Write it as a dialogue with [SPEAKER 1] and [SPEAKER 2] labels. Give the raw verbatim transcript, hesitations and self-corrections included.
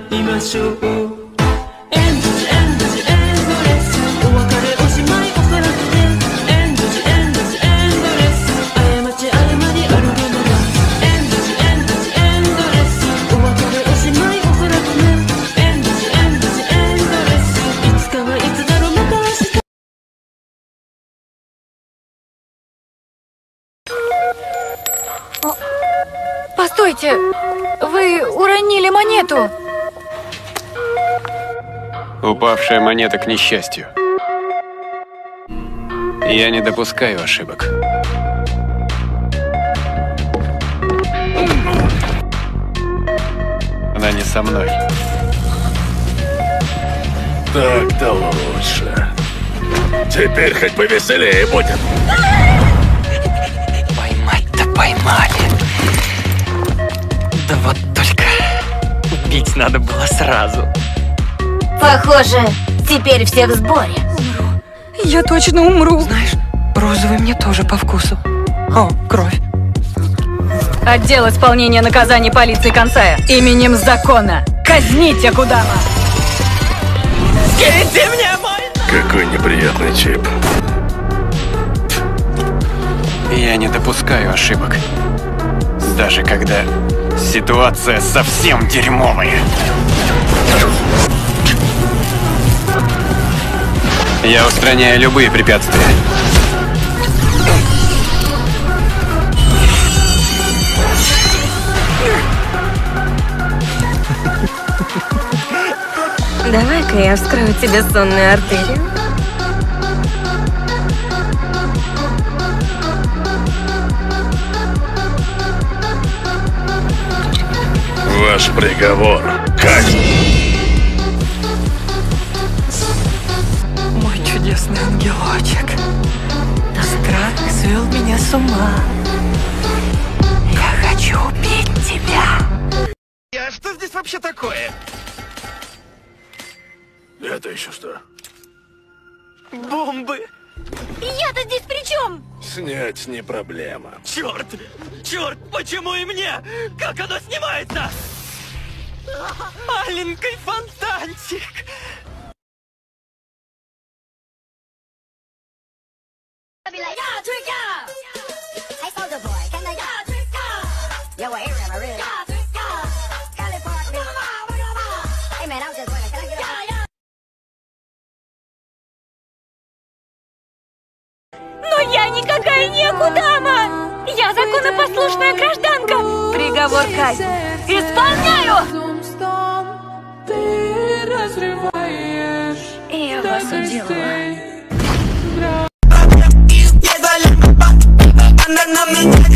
[SPEAKER 1] いましょう。エンドジエンドジエンドレス、お別れおしまいおそらくね。エンドジエンドジエンドレス、過ち誤りあるものは。エンドジエンドジエンドレス、お別れおしまいおそらくね。エンドジエンドジエンドレス、いつかはいつだろうまた明日。
[SPEAKER 2] Постойте! Вы уронили монету!
[SPEAKER 3] Упавшая монета к несчастью. Я не допускаю ошибок. Она не со мной.
[SPEAKER 4] Так-то лучше. Теперь хоть повеселее будет.
[SPEAKER 5] Поймать-то поймали. Да вот только убить надо было сразу.
[SPEAKER 6] Похоже, теперь все в сборе.
[SPEAKER 2] Умру. Я точно умру.
[SPEAKER 5] Знаешь, розовый мне тоже по вкусу. О, кровь.
[SPEAKER 2] Отдел исполнения наказаний полиции Кансая. Именем закона. Казните Акудама!
[SPEAKER 5] Скиньте мне мой...
[SPEAKER 4] Какой неприятный чип.
[SPEAKER 3] Я не допускаю ошибок. Даже когда ситуация совсем дерьмовая. Я устраняю любые препятствия.
[SPEAKER 6] Давай-ка я вскрою тебе сонную артерию.
[SPEAKER 4] Ваш приговор — казнь.
[SPEAKER 5] Мой чудесный ангелочек. Страх свел меня с ума. Я хочу убить тебя.
[SPEAKER 4] А что здесь вообще такое? Это еще что?
[SPEAKER 5] Бомбы.
[SPEAKER 6] Я-то здесь при чем?
[SPEAKER 4] Снять не проблема.
[SPEAKER 5] Черт! Черт, почему и мне? Как оно снимается? Маленький фонтанчик.
[SPEAKER 2] Но я никакая не Акудама! Я законопослушная гражданка! Приговор казнь! Исполняю! Я вас уделала.